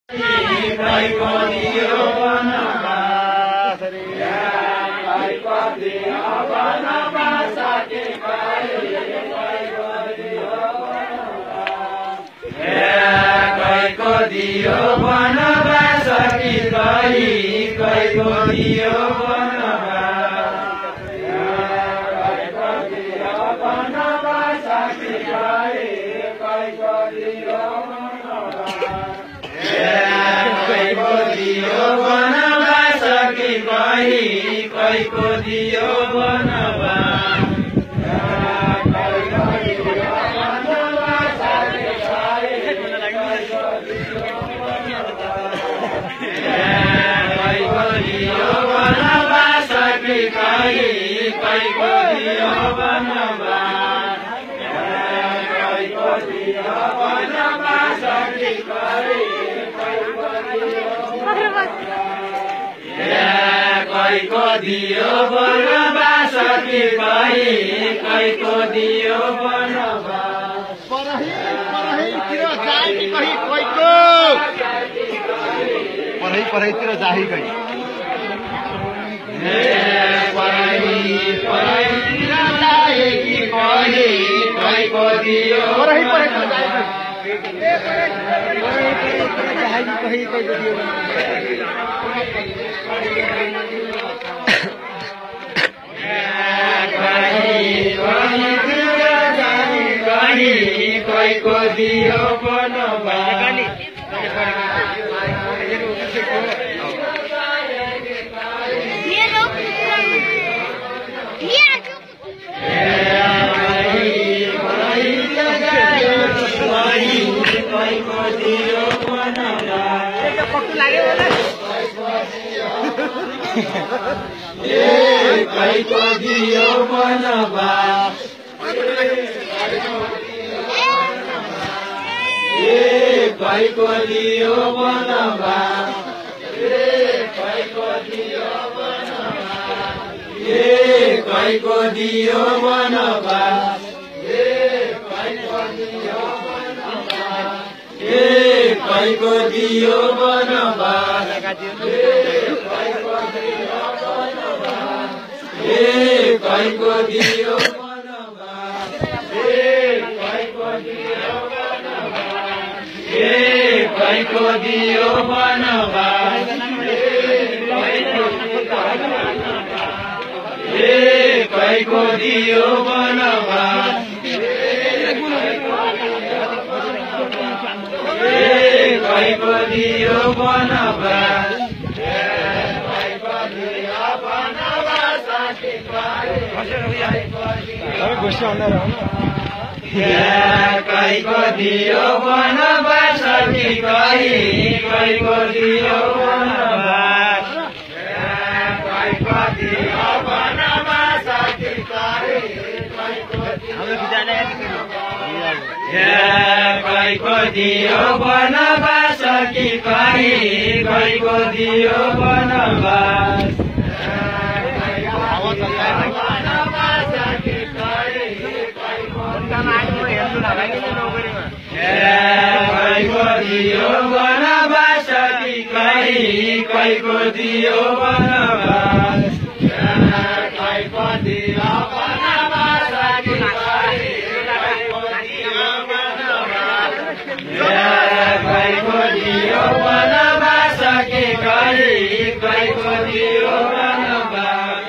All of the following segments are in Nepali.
कैको दियो वनवास रे कैको दियो वनवास कि कैको दियो वनवास कैको दियो वनवास कि कैको दियो कैको दियो वनवास कैको दियो वनवास कि कैको दियो वनवास कैको दियो वनवास कि कैको दियो वनवास कि कैको दियो वनवास पढाइतिर जाही गई पढाइतिर जाही कि कैको दियो कैको दियो वनवास कैको दियो वनवास कैको दियो वनवास कैको दियो वनवास कैको दियो वनवास कैको दियो वनवास कैको दियो कैको दियो वनवास कैको दियो वनवास कैको दियो वनवास कैको दियो वनवास कि कैको दियो वनवास कैको दियो वनवास कि कैको दियो वनवास कि कैको दियो वनवास कैको दियो वनवास कि कैको दियो वनवास कैको दियो वनवास कि कैको दियो वनवास कि कैको दियो वनवास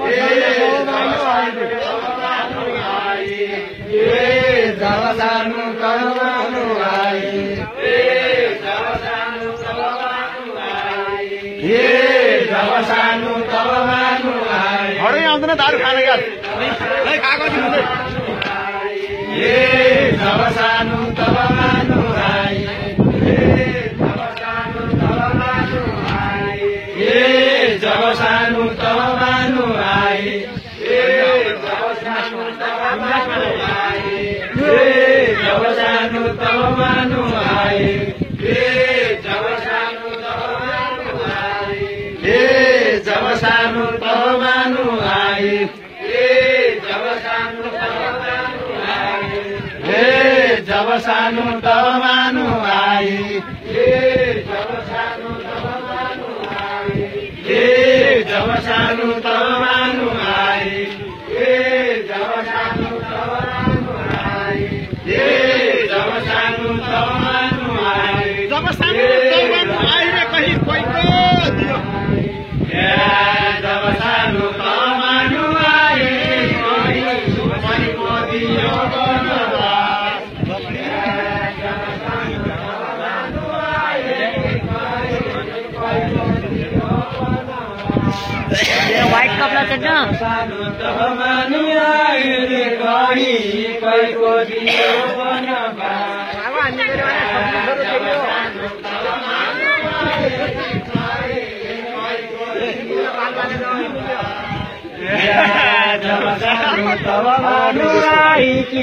जब सानु करवानु आई जब सानु करवानु आई हरै आउँदैन दारु खान यार कागज जब सानु करवानु आई जब सानु करवानु आई जब सानु तमानु आए जब सानु तमानु आए जब सानु तमानु आए जब सानु तमानु आए जब सानु तमानु आए जब सानो तौबानु आइरे कहीँ कोहीको दियो जब सानो तौबानु आए कोहीको दियो व्हाइट कपड़ा चढ़ना सानो तौबानु आए कोहीको दियो जब सानो तौबानु आए कि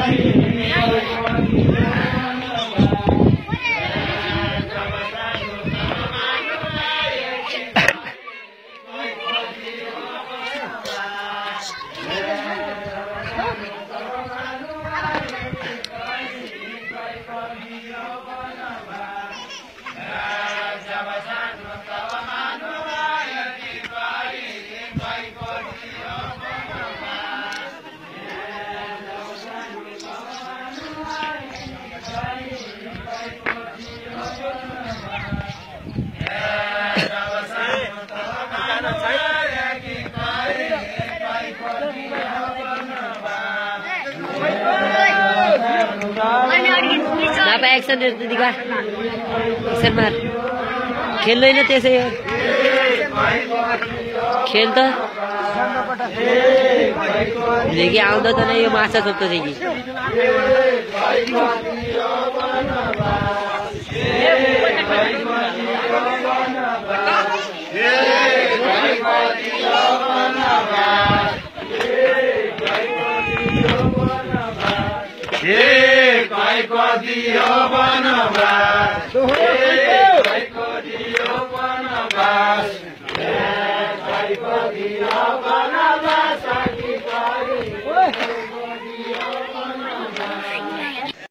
एक्सन दिखा एक्सन मार खेल्दैन त्यसै हो खेल त लेकी आउँदा त नै यो माछा छोप्छ कि को दियो बनवास को दियो बनवास को दियो